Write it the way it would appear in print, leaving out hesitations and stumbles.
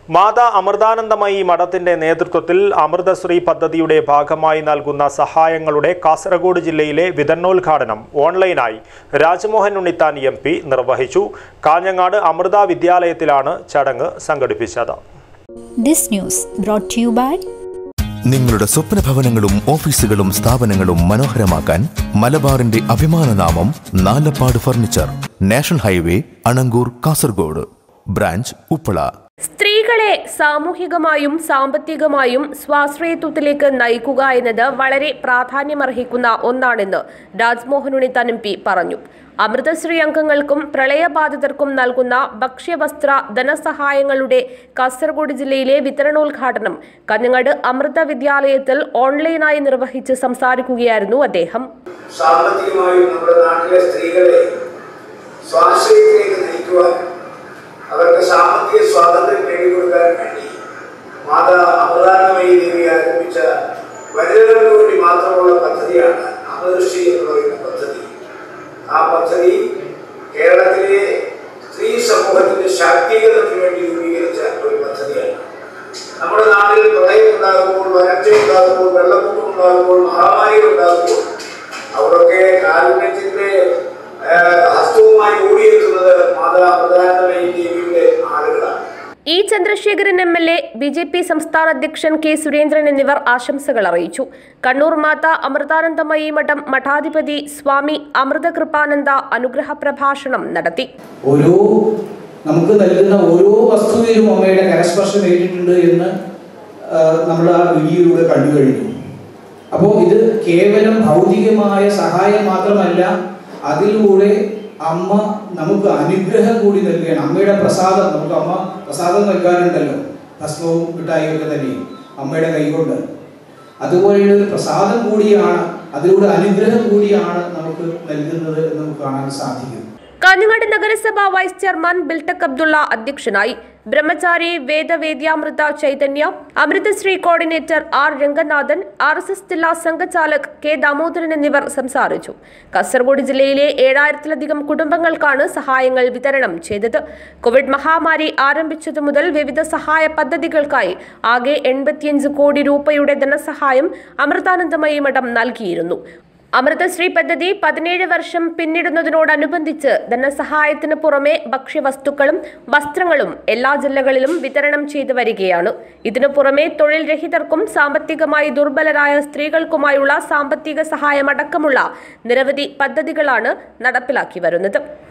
മാതാ അമൃതാനന്ദമയി മഠത്തിന്റെ നേതൃത്വത്തിൽ അമൃതശ്രീ പദ്ധതിയുടെ ഭാഗമായി നൽകുന്ന സഹായങ്ങളുടെ കാസർഗോഡ് ജില്ലയിലെ വിതരണോദ്ഘാടനം ഓൺലൈനായി രാജ്മോഹൻ ഉണ്ണിത്താൻ MP നിർവഹിച്ചു. കാഞ്ഞങ്ങാട് അമൃത വിദ്യാലയത്തിലാണ് ചടങ്ങ് സംഘടിപ്പിച്ചത്. നിങ്ങളുടെ സ്വപ്ന ഭവനങ്ങളും ഓഫീസുകളും സ്ഥാപനങ്ങളും മനോഹരമാക്കാൻ മലബാറിന്റെ അഭിമാനനാമം Nalappad furniture, national highway, Anangoor, Kasaragod, branch Uppala. സ്ത്രീകളെ സാമൂഹികമായും സാമ്പത്തികമായും സ്വാശ്രയത്വത്തിലേക്ക് നയിക്കുക എന്നത് വളരെ പ്രാധാന്യമർഹിക്കുന്ന ഒന്നാണെന്ന് രാജ്മോഹൻ ഉണ്ണിത്താൻ MP പറഞ്ഞു. അമൃതശ്രീ അംഗങ്ങൾക്കും പ്രളയബാധിതർക്കും നൽകുന്ന ഭക്ഷ്യവസ്ത്ര ധനസഹായങ്ങളുടെ കാസർഗോഡ് ജില്ലയിലെ വിതരണോദ്ഘാടനം കാഞ്ഞങ്ങാട് അമൃത വിദ്യാലയത്തിൽ ഓൺലൈനായി നിർവഹിച്ച് സംസാരിക്കുകയായിരുന്നു അദ്ദേഹം. സാമ്പത്തികമായും നമ്മുടെ നാട്ടിലെ സ്ത്രീകളെ സ്വാശ്രയത്തിലേക്ക് നയിക്കുവാൻ, അവർക്ക് സാമ്പത്തിക സ്വാതന്ത്ര്യം നേടിക്കൊടുക്കാൻ വേണ്ടി മാതാ അമൃതാനന്ദമയി ദേവി ആരംഭിച്ച വനിതകൾക്ക് വേണ്ടി മാത്രമുള്ള പദ്ധതിയാണ് അമൃതശ്രീ എന്ന് പറയുന്ന പദ്ധതി. ആ പദ്ധതി കേരളത്തിലെ സ്ത്രീ സമൂഹത്തിന്റെ ശാക്തീകരണത്തിന് വേണ്ടി രൂപീകരിച്ച ഒരു പദ്ധതിയാണ്. നമ്മുടെ നാട്ടിൽ പ്രളയം ഉണ്ടാകുമ്പോൾ, വരൾച്ച ഉണ്ടാകുമ്പോൾ, വെള്ളപ്പൊക്കം ഉണ്ടാകുമ്പോൾ, മഹാമാരികൾ ഉണ്ടാകുമ്പോൾ അവിടൊക്കെ കാരുണ്യത്തിന്റെ ഹസ്തവുമായി ഓടിയെത്തുന്നത് മാതാ അമൃതാനന്ദമയി ദേവിയുടെ ആളുകളാണ്. E. ചന്ദ്രശേഖരൻ MLA, BJP സംസ്ഥാന അധ്യക്ഷൻ K. സുരേന്ദ്രൻ എന്നിവർ ആശംസകൾ അറിയിച്ചു. കണ്ണൂർ മാതാ അമൃതാനന്ദമയി മഠം മഠാധിപതി സ്വാമി അമൃതകൃപാനന്ദ അനുഗ്രഹ പ്രഭാഷണം നടത്തി. നമുക്ക് നൽകുന്ന ഓരോ വസ്തുവിലും അമ്മയുടെ കരസ്പർശം നേരിട്ടുണ്ട് എന്ന് നമ്മൾ ആ വീഡിയോയിലൂടെ കണ്ടു കഴിഞ്ഞു. അപ്പോൾ ഇത് കേവലം ഭൗതികമായ സഹായം മാത്രമല്ല, അതിലൂടെ അമ്മ നമുക്ക് അനുഗ്രഹം കൂടി നൽകുകയാണ്. അമ്മയുടെ പ്രസാദം, നമുക്ക് അമ്മ പ്രസാദം നൽകാറുണ്ടല്ലോ, ഭസ്മവും മിഠായിയൊക്കെ തന്നെയും അമ്മയുടെ കൈകൊണ്ട്. അതുപോലെയുള്ള ഒരു പ്രസാദം കൂടിയാണ്, അതിലൂടെ അനുഗ്രഹം കൂടിയാണ് നമുക്ക് നൽകുന്നത് എന്ന് നമുക്ക് കാണാൻ സാധിക്കും. കാഞ്ഞങ്ങാട് നഗരസഭ വൈസ് ചെയർമാൻ ബിൽട്ടക് അബ്ദുള്ള അധ്യക്ഷനായി. Brahmachari Vedavedyamrita Chaitanya, Amritasree coordinator R. Ranganathan, RSS ജില്ലാ സംഘചാലക് K. ദാമോദരൻ എന്നിവർ സംസാരിച്ചു. കാസർഗോഡ് ജില്ലയിലെ 7000-ലധികം കുടുംബങ്ങൾക്കാണ് സഹായങ്ങൾ വിതരണം ചെയ്തത്. കോവിഡ് മഹാമാരി ആരംഭിച്ചതു മുതൽ വിവിധ സഹായ പദ്ധതികൾക്കായി ആകെ 85 കോടി രൂപയുടെ ധനസഹായം അമൃതാനന്ദമയി മഠം നൽകിയിരുന്നു. അമൃതശ്രീ പദ്ധതി 17 വർഷം പിന്നിടുന്നതിനോടനുബന്ധിച്ച് ധനസഹായത്തിന് പുറമെ ഭക്ഷ്യവസ്തുക്കളും വസ്ത്രങ്ങളും എല്ലാ ജില്ലകളിലും വിതരണം ചെയ്തു വരികയാണ്. ഇതിനു പുറമെ തൊഴിൽ രഹിതർക്കും സാമ്പത്തികമായി ദുർബലരായ സ്ത്രീകൾക്കുമായുള്ള സാമ്പത്തിക സഹായമടക്കമുള്ള നിരവധി പദ്ധതികളാണ് നടപ്പിലാക്കി വരുന്നത്.